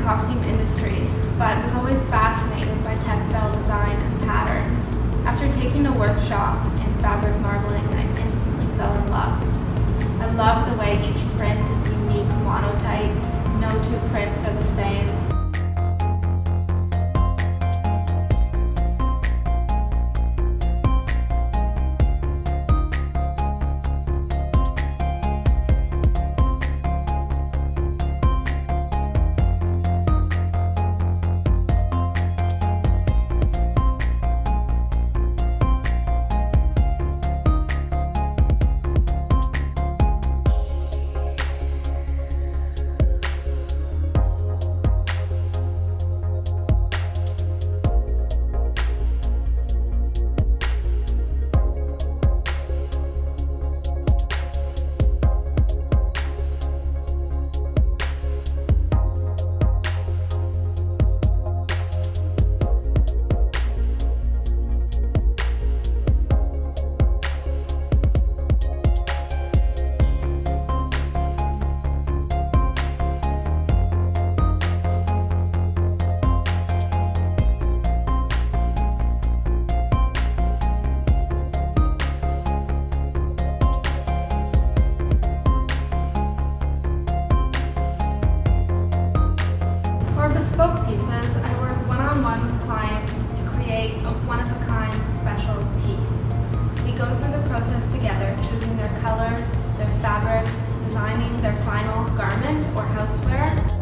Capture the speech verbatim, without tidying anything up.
costume industry, but was always fascinated by textile design and patterns. After taking a workshop in fabric marbling, I instantly fell in love. I love the way each print is unique monotype. No two prints are the same. Bespoke pieces, I work one-on-one with clients to create a one-of-a-kind special piece. We go through the process together, choosing their colors, their fabrics, designing their final garment or houseware.